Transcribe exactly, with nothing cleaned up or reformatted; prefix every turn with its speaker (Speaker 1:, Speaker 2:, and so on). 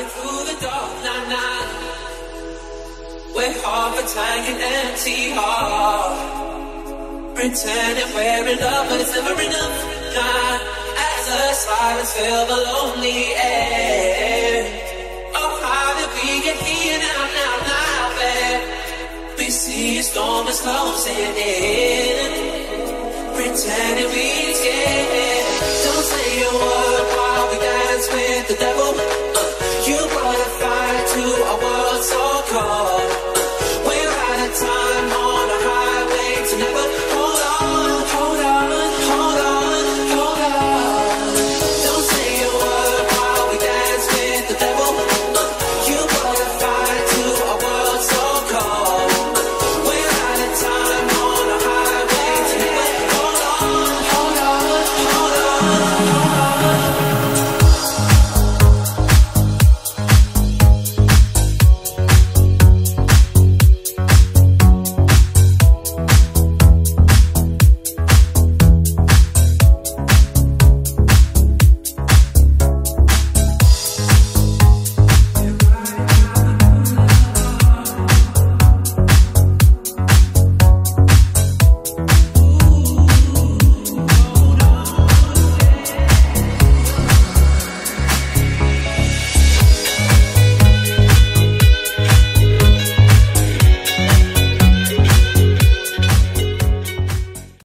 Speaker 1: through the dark night, night. We're half a tank and empty heart, pretending we're in love, but it's never enough. Nah, as the silence fill the lonely air. Oh, how did we get here now, now, now, babe? We see a storm is closing in, pretending we scared.